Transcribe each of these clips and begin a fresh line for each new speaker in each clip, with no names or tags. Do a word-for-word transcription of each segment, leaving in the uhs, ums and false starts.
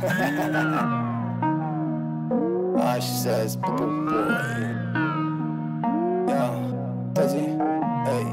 Ah, she says, Purple boy. Yeah, does he? Hey.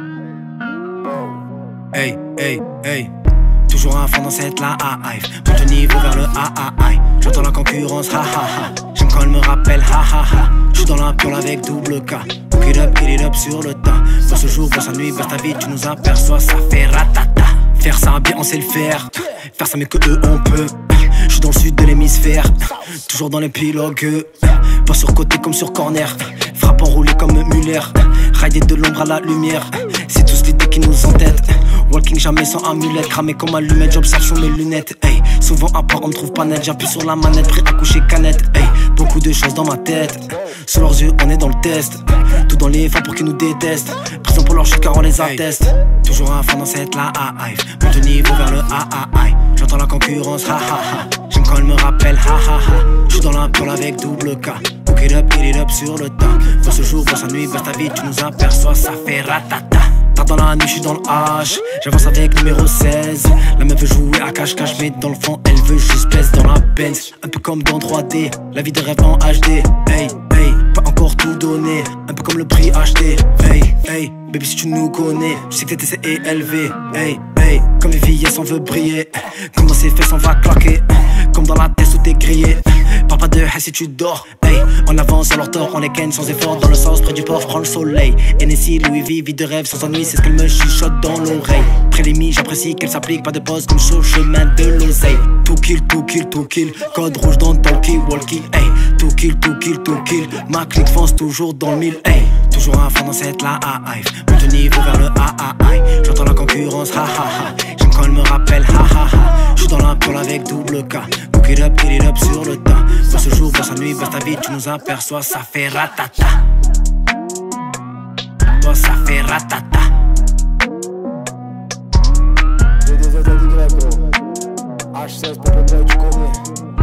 Oh.
Hey, hey, hey. Toujours à fond dans cette la hive. Monte le niveau vers le A A I. J'entends la concurrence, ha ha ha. J'aime quand elle me rappelle, ha ha ha. J'suis dans la pure avec double K. Hook it up, hit it up sur le tas. Bosse ce jour, bosse la nuit, bosse ta vie, tu nous aperçois, ça fait ratata. Faire ça bien, on sait le faire. Faire ça mieux que eux, on peut. J'suis dans le sud de l'hémisphère. Toujours dans les pilogues. Pas sur côté comme sur corner. Frappe enroulé comme Muller. Rider de l'ombre à la lumière. C'est tous l'idée qui nous entête. Walking jamais sans amulette. Cramé comme allumette, j'observe sur mes lunettes. Hey, souvent à part on me trouve pas net. J'appuie sur la manette, prêt à coucher canette. Hey, beaucoup de choses dans ma tête. Sous leurs yeux on est dans le test. Tout dans les efforts pour qu'ils nous détestent. Prison pour leur chute car on les atteste. Toujours à fond dans cette la hive. Monte le niveau vers le A A I. J'entends la concurrence, ha ha ha. J'aime quand elle me rappelle, ha ha ha. J'suis dans la pure avec double K. Hook it up, hit it up sur le tas. Bosse ce jour, bosse la nuit, bosse ta vie, tu nous aperçois, ça fait ratata. Tard dans la nuit, j'suis dans le H. J'avance avec numéro seize. La meuf veut jouer à cache-cache, mais dans le fond, elle veut juste baisse dans la Benz. Un peu comme dans trois D, la vie de rêve en H D. Hey, hey, pas encore tout donné. Un peu comme le prix acheté. Hey, hey, baby, si tu nous connais, je sais que t'es T C et élevé. Hey, hey, comme les filles, on veut briller. Comme dans ses fesses, on va claquer. Comme dans la tête où t'es grillé. Parle pas de haine si tu dors. Hey, on avance à leur tort, on les ken sans effort. Dans le sens près du port, prends le soleil. N S I, Louis V, vie de rêve sans ennui, c'est ce qu'elle me chuchote dans l'oreille. Près les mi, j'apprécie qu'elle s'applique, pas de pause comme sur le chemin de l'oseille. Tout kill, tout kill, tout kill. Code rouge dans le talkie walkie. Hey, tout kill, tout kill, tout kill. Ma clique fonce toujours dans le mille. Hey, toujours à fond dans cette la hive. Monte le niveau vers le A A I. J'entends la concurrence, ha ha ha. J'aime quand elle me rappelle, ha ha ha. J'suis dans la pure avec double K. Hook it up, hit it up sur le tas. Bosse ce jour, bosse la nuit, bosse ta vie, tu nous aperçois, ça fait ratata. Toi, ça fait ratata.
D D Z Y, gros. H seize, Purple boy, tu connais.